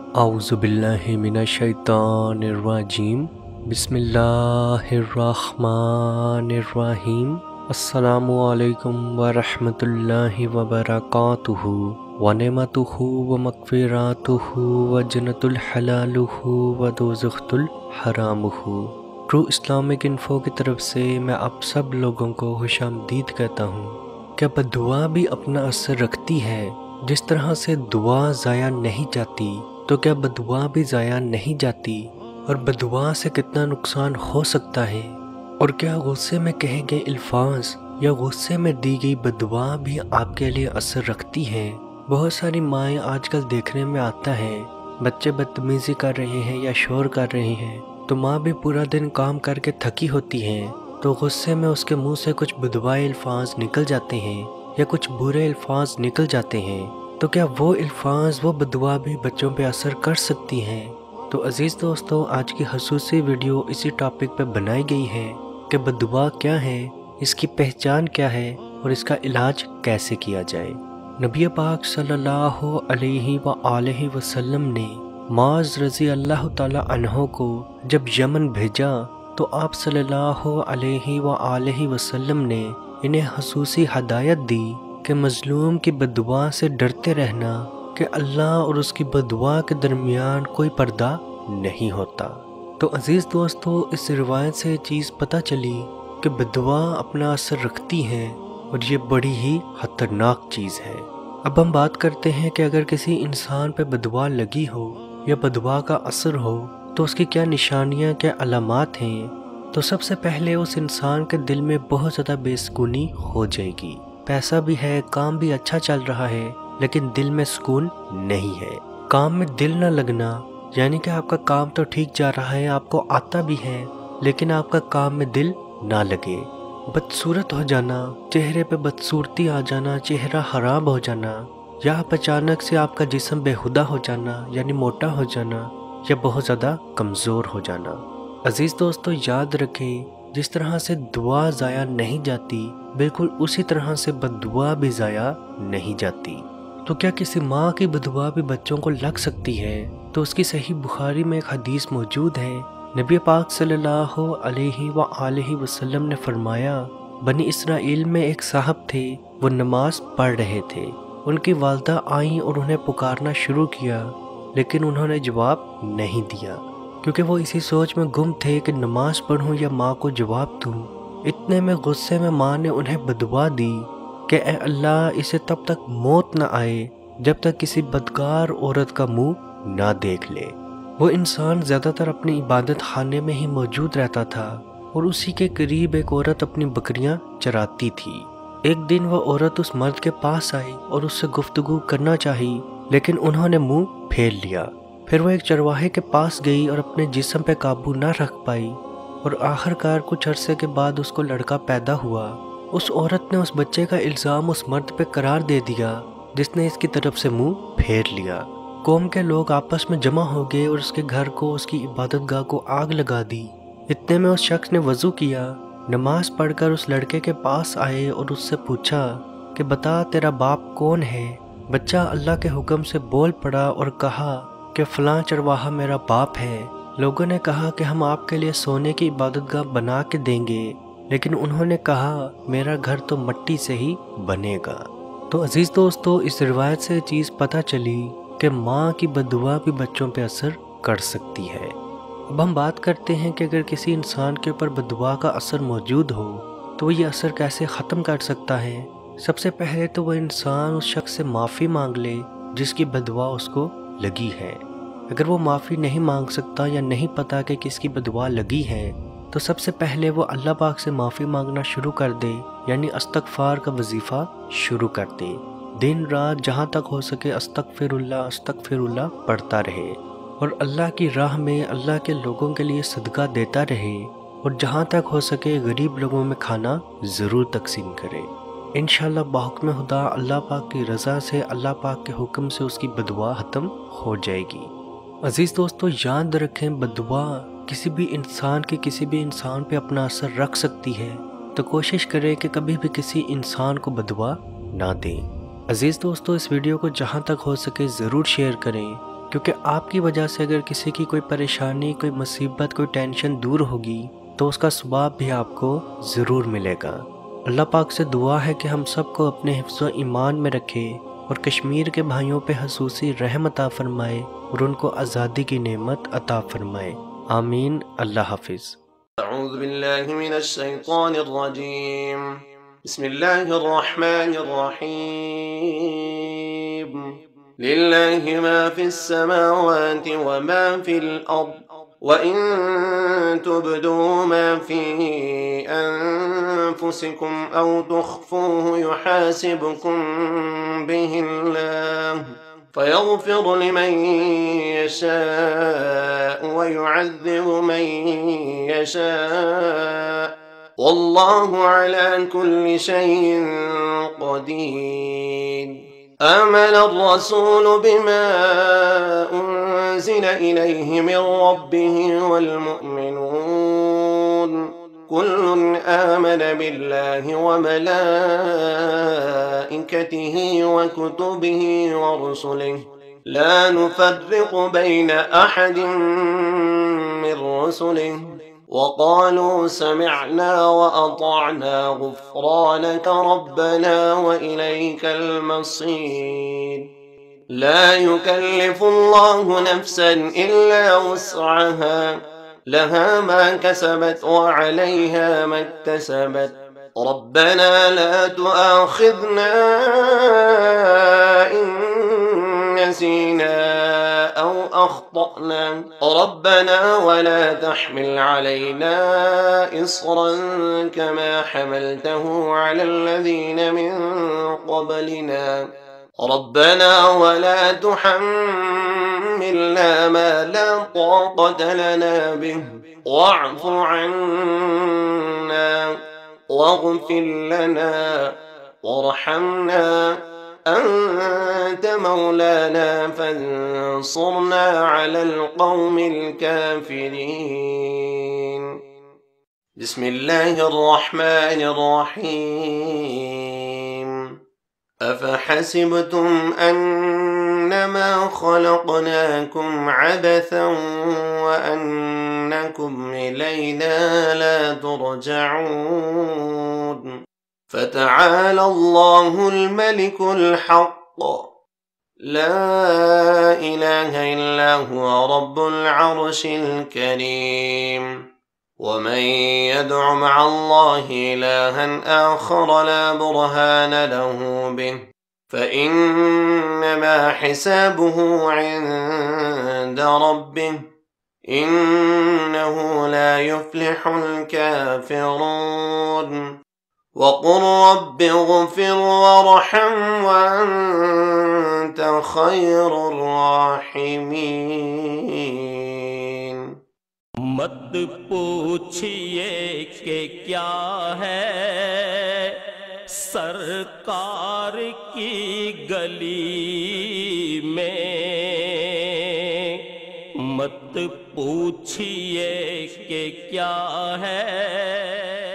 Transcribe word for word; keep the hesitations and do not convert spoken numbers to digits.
अऊज़ु बिल्लाहि मिनश शैतानिर रजीम। बिस्मिल्लाहिर्रहमानिर्रहीम। अस्सलामु अलैकुम व रहमतुल्लाहि व बरकातुहू व नेमतुहू व मग़फ़िरतुहू व जन्नतुल हलालुहू व दोज़ख़ुल हरामुहू। ट्रू इस्लामिक इन्फो की तरफ से मैं आप सब लोगों को खुशामदीद कहता हूँ। क्या बद्दुआ भी अपना असर रखती है? जिस तरह से दुआ ज़ाया नहीं जाती तो क्या बद्दुआ भी ज़ाया नहीं जाती? और बद्दुआ से कितना नुकसान हो सकता है? और क्या गुस्से में कहे गए अल्फाज या गुस्से में दी गई बद्दुआ भी आपके लिए असर रखती हैं? बहुत सारी माएँ आजकल देखने में आता है बच्चे बदतमीज़ी कर रहे हैं या शोर कर रहे हैं तो माँ भी पूरा दिन काम करके थकी होती है तो गुस्से में उसके मुंह से कुछ बद्दुआए अल्फाज निकल जाते हैं या कुछ बुरे अल्फाज निकल जाते हैं। तो क्या वो अल्फाज वो बद्दुआ भी बच्चों पे असर कर सकती हैं? तो अजीज़ दोस्तों, आज की खसूसी वीडियो इसी टॉपिक पे बनाई गई है कि बद्दुआ क्या है, इसकी पहचान क्या है और इसका इलाज कैसे किया जाए। नबी पाक सल्लल्लाहु अलैहि व आलिहि वसल्लम ने माज़ रज़ी अल्लाह ताला अन्हो को जब यमन भेजा तो आप सल्लल्लाहु अलैहि व आलिहि वसल्लम ने इन्हें खसूसी हदायत दी कि मज़लूम की बद्दुआ से डरते रहना कि अल्लाह और उसकी बद्दुआ के दरमियान कोई पर्दा नहीं होता। तो अजीज़ दोस्तों, इस रिवायत से चीज़ पता चली कि बद्दुआ अपना असर रखती हैं और ये बड़ी ही खतरनाक चीज़ है। अब हम बात करते हैं कि अगर किसी इंसान पे बद्दुआ लगी हो या बद्दुआ का असर हो तो उसकी क्या निशानियाँ, क्या अलामात हैं। तो सबसे पहले उस इंसान के दिल में बहुत ज़्यादा बेसुकूनी हो जाएगी। पैसा भी है, काम भी अच्छा चल रहा है, लेकिन दिल में सुकून नहीं है। काम में दिल न लगना यानी कि आपका काम तो ठीक जा रहा है, आपको आता भी है, लेकिन आपका काम में दिल ना लगे। बदसूरत हो जाना, चेहरे पे बदसूरती आ जाना, चेहरा खराब हो जाना, या अचानक से आपका जिस्म बेहुदा हो जाना यानी मोटा हो जाना या बहुत ज़्यादा कमज़ोर हो जाना। अजीज़ दोस्तों, याद रखें, जिस तरह से दुआ ज़ाया नहीं जाती बिल्कुल उसी तरह से बद्दुआ भी ज़ाया नहीं जाती। तो क्या किसी माँ की बद्दुआ भी बच्चों को लग सकती है? तो उसकी सही बुखारी में एक हदीस मौजूद है। नबी पाक सल्लल्लाहु अलैहि व आलिहि वसल्लम ने फरमाया, बनी इसराइल में एक साहब थे, वो नमाज पढ़ रहे थे। उनकी वालदा आईं और उन्हें पुकारना शुरू किया, लेकिन उन्होंने जवाब नहीं दिया क्योंकि वो इसी सोच में गुम थे कि नमाज पढ़ूं या माँ को जवाब दूं। इतने में गुस्से में माँ ने उन्हें बद्दुआ दी कि ए अल्लाह, इसे तब तक मौत न आए जब तक किसी बदकार औरत का मुंह ना देख ले। वो इंसान ज़्यादातर अपनी इबादत खाने में ही मौजूद रहता था और उसी के करीब एक औरत अपनी बकरियां चराती थी। एक दिन वह औरत उस मर्द के पास आई और उससे गुफ्तगू करना चाही, लेकिन उन्होंने मुंह फेर लिया। फिर वो एक चरवाहे के पास गई और अपने जिस्म पे काबू ना रख पाई और आखिरकार कुछ अरसे के बाद उसको लड़का पैदा हुआ। उस औरत ने उस बच्चे का इल्ज़ाम उस मर्द पे करार दे दिया जिसने इसकी तरफ से मुंह फेर लिया। कौम के लोग आपस में जमा हो गए और उसके घर को, उसकी इबादतगाह को आग लगा दी। इतने में उस शख्स ने वज़ू किया, नमाज पढ़कर उस लड़के के पास आए और उससे पूछा कि बता, तेरा बाप कौन है? बच्चा अल्लाह के हुक्म से बोल पड़ा और कहा कि फ़लाँ चरवाहा मेरा बाप है। लोगों ने कहा कि हम आपके लिए सोने की इबादतगाह बना के देंगे, लेकिन उन्होंने कहा मेरा घर तो मिट्टी से ही बनेगा। तो अजीज़ दोस्तों, इस रिवायत से चीज़ पता चली कि माँ की बद्दुआ भी बच्चों पे असर कर सकती है। अब हम बात करते हैं कि अगर किसी इंसान के ऊपर बद्दुआ का असर मौजूद हो तो वो ये असर कैसे ख़त्म कर सकता है। सबसे पहले तो वह इंसान उस शख्स से माफ़ी मांग ले जिसकी बद्दुआ उसको लगी है। अगर वो माफ़ी नहीं मांग सकता या नहीं पता कि किसकी बद्दुआ लगी है तो सबसे पहले वो अल्लाह पाक से माफ़ी मांगना शुरू कर दे, यानी अस्तगफार का वजीफ़ा शुरू कर दे। दिन रात जहाँ तक हो सके अस्तगफिरुल्लाह अस्तगफिरुल्लाह पढ़ता रहे और अल्लाह की राह में अल्लाह के लोगों के लिए सदका देता रहे और जहाँ तक हो सके गरीब लोगों में खाना ज़रूर तकसीम करे। इंशाअल्लाह बाहुक्म खुदा अल्लाह पाक की रज़ा से, अल्लाह पाक के हुक्म से उसकी बद्दुआ ख़त्म हो जाएगी। अजीज़ दोस्तों, याद रखें, बद्दुआ किसी भी इंसान की किसी भी इंसान पे अपना असर रख सकती है, तो कोशिश करें कि कभी भी किसी इंसान को बद्दुआ ना दें। अजीज़ दोस्तों, इस वीडियो को जहाँ तक हो सके ज़रूर शेयर करें کیونکہ آپ کی وجہ سے اگر کسی کی کوئی پریشانی، کوئی مصیبت، کوئی ٹینشن دور ہوگی تو اس کا ثواب بھی آپ کو ضرور ملے گا۔ اللہ پاک سے دعا ہے کہ ہم سب کو اپنے حفظ و ایمان میں رکھے اور کشمیر کے بھائیوں پہ خصوصی رحم عطا فرمائے اور ان کو آزادی کی نعمت عطا فرمائے، آمین۔ اللہ حافظ۔ اعوذ باللہ من الشیطان الرجیم، بسم اللہ الرحمن الرحیم، للہ ما فی السماوات وما فی الارض وَإِن تُبْدُوا مَا فِي أَنفُسِكُمْ أَوْ تُخْفُوهُ يُحَاسِبْكُم بِهِ اللَّهُ فَيَغْفِرُ لِمَن يَشَاءُ وَيُعَذِّبُ مَن يَشَاءُ وَاللَّهُ عَلَى كُلِّ شَيْءٍ قَدِيرٌ۔ آمن الرسول بما أنزل إليه من ربه والمؤمنون كل آمن بالله وملائكته وكتبه ورسله لا نفرق بين أحد من رسله وقالوا سمعنا وأطعنا غفرانك ربنا وإليك المصير۔ لا يكلف الله نفسا إلا وسعها، لها ما كسبت وعليها ما اكتسبت، ربنا لا تؤاخذنا إن نسينا أو أخطأنا، ربنا ولا تحمل علينا إصرا كما حملته على الذين من قبلنا، ربنا ولا تحملنا ما لا طاقة لنا به، واعف عنا واغفر لنا وارحمنا أنت مولانا فانصرنا على القوم الكافرين۔ بسم الله الرحمن الرحيم، أفحسبتم أنما خلقناكم عبثا وأنكم إلينا لا ترجعون، فتعالى الله الملك الحق لا إله إلا هو رب العرش الكريم، ومن يدع مع الله إلها آخر لا برهان له به فإنما حسابه عند ربه إنه لا يفلح الكافرون۔ وقل رب اغفر وارحم وأنت خير الراحمين۔ مت پوچھئے کہ کیا ہے سرکار کی گلی میں، مت پوچھئے کہ کیا ہے